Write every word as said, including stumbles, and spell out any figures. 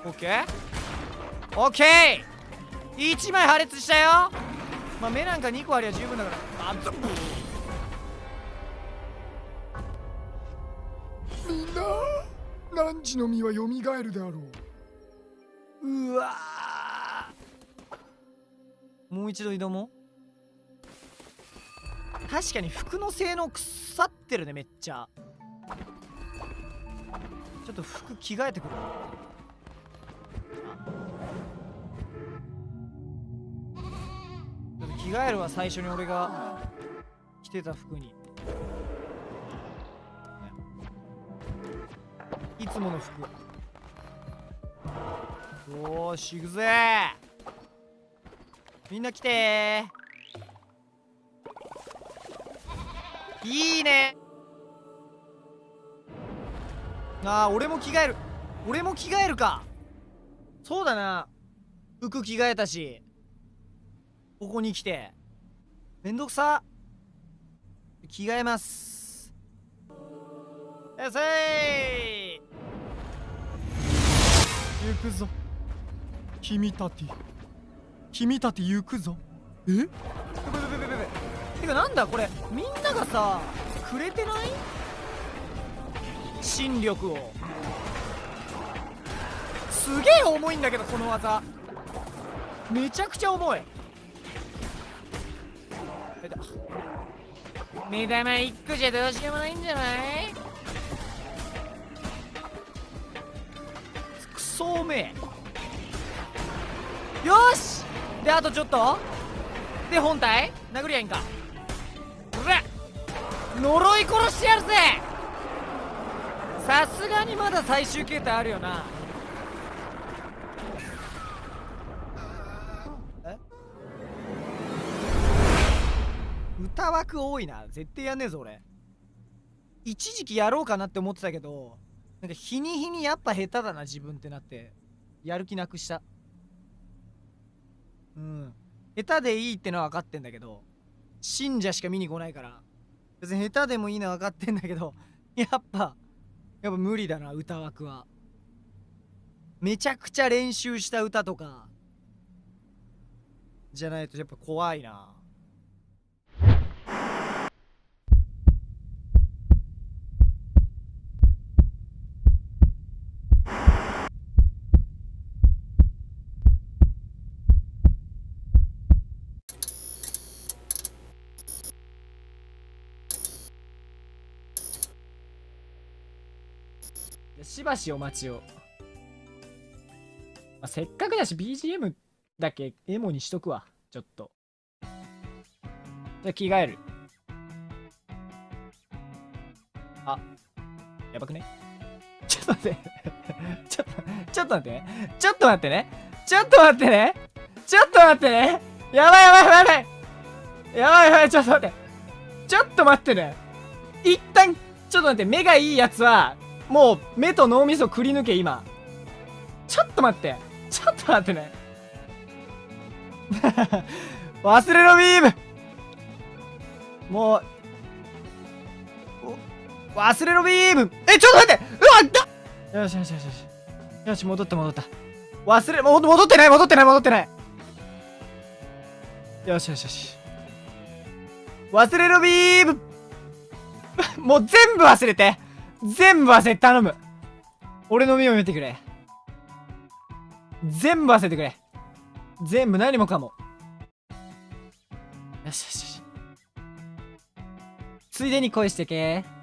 オッケーオッケー、いちまい破裂したよ。まあ目なんかにこありゃ十分だから。あっとみんなランチの実はよみがえるであろう。 うわー、もう一度挑もう。確かに服の性能腐ってるね、めっちゃ。ちょっと服着替えてくる。ちょっと着替えるわ、最初に俺が着てた服に。いつもの服。よーし行くぜー。みんな来てー。いいね。ああ、俺も着替える。俺も着替えるか。そうだな、服着替えたし、ここに来てめんどくさ。着替えます。やせー。 行くぞ君たち、君たち行くぞ。え、 べべべべべべ。てかなんだこれ、みんながさくれてない心力を。すげえ重いんだけど、この技めちゃくちゃ重い。目玉いっこじゃどうしようもないんじゃない？くそめえ。よし、であとちょっとで本体殴りゃいいんか。うわっ、呪い殺してやるぜ。さすがにまだ最終形態あるよな。え、歌枠多いな。絶対やんねえぞ俺。一時期やろうかなって思ってたけど、なんか日に日にやっぱ下手だな自分ってなってやる気なくした。うん、下手でいいってのは分かってんだけど、信者しか見に来ないから別に下手でもいいのは分かってんだけど、やっぱやっぱ無理だな歌枠は。めちゃくちゃ練習した歌とかじゃないとやっぱ怖いな。しばしお待ちを。まあ、せっかくだし ビージーエム だけエモにしとくわ。ちょっとじゃあ着替える。あ、やばくね。ちょっと待ってちょっとちょっと待ってねちょっと待ってねちょっと待ってねちょっと待ってねやばいやばいやばいやばいやばいやばい、ちょっと待ってちょっと待ってね。一旦ちょっと待って、目がいいやつはもう目と脳みそくり抜け。今ちょっと待ってちょっと待ってね忘れろビーム。もう忘れろビーム。え、ちょっと待って、うわっ、よしよしよしよしよし、戻った戻った。忘れも戻ってない戻ってない戻ってない。よしよしよし、忘れろビームもう全部忘れて、全部忘れて頼む。俺の目を見てくれ。全部忘れてくれ。全部何もかも。よしよしよし、ついでに恋してけ。